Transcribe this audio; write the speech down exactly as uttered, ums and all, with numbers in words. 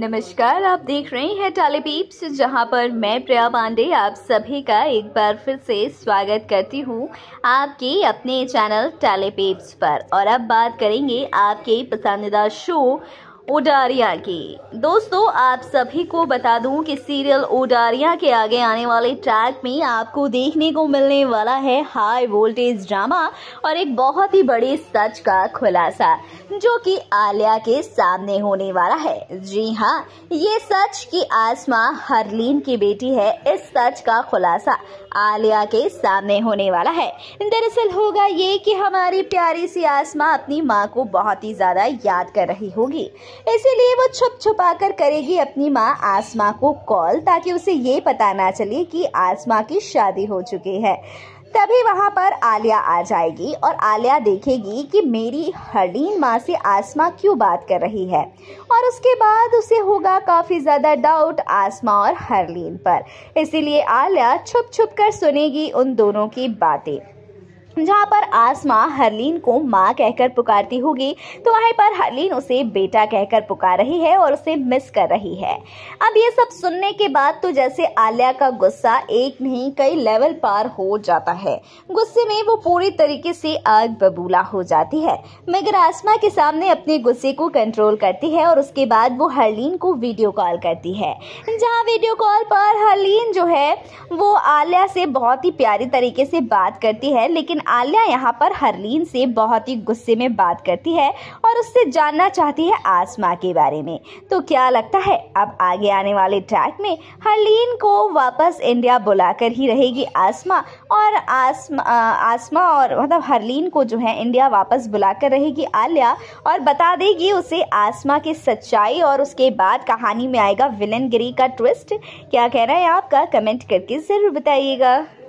नमस्कार, आप देख रहे हैं टाले पीप्स, जहां पर मैं प्रिया पांडे आप सभी का एक बार फिर से स्वागत करती हूं आपके अपने चैनल टाले पीप्स पर। और अब बात करेंगे आपके पसंदीदा शो ओडारियां की। दोस्तों, आप सभी को बता दूं कि सीरियल ओडारियां के आगे आने वाले ट्रैक में आपको देखने को मिलने वाला है हाई वोल्टेज ड्रामा और एक बहुत ही बड़े सच का खुलासा, जो कि आलिया के सामने होने वाला है। जी हाँ, ये सच कि आसमा हरलीन की बेटी है, इस सच का खुलासा आलिया के सामने होने वाला है। दरअसल होगा ये कि हमारी प्यारी सी आसमा अपनी माँ को बहुत ही ज्यादा याद कर रही होगी, इसीलिए वो छुप छुपा कर करेगी अपनी माँ आसमा को कॉल, ताकि उसे ये पता ना चले कि आसमा की शादी हो चुकी है। तभी वहां पर आलिया आ जाएगी और आलिया देखेगी कि मेरी हरलीन माँ से आसमा क्यों बात कर रही है, और उसके बाद उसे होगा काफी ज्यादा डाउट आसमा और हरलीन पर। इसीलिए आलिया छुप छुप कर सुनेगी उन दोनों की बातें। जहाँ पर आसमा हरलीन को माँ कहकर पुकारती होगी, तो वहीं पर हरलीन उसे बेटा कहकर पुकार रही है और उसे मिस कर रही है। अब ये सब सुनने के बाद तो जैसे आलिया का गुस्सा एक नहीं कई लेवल पार हो जाता है। गुस्से में वो पूरी तरीके से आग बबूला हो जाती है, मगर आसमा के सामने अपने गुस्से को कंट्रोल करती है और उसके बाद वो हरलीन को वीडियो कॉल करती है। जहाँ वीडियो कॉल पर हरलीन जो है वो आलिया से बहुत ही प्यारी तरीके से बात करती है, लेकिन आलिया यहाँ पर हरलीन से बहुत ही गुस्से में बात करती है और उससे जानना चाहती है आसमा के बारे में। तो क्या लगता है अब आगे आने वाले ट्रैक में हरलीन को वापस इंडिया बुलाकर ही रहेगी आसमा, और आसमा आसमा और मतलब हरलीन को जो है इंडिया वापस बुलाकर रहेगी आलिया और बता देगी उसे आसमा की सच्चाई, और उसके बाद कहानी में आएगा विलन गिरी का ट्विस्ट। क्या कहना है आपका, कमेंट करके जरूर बताइएगा।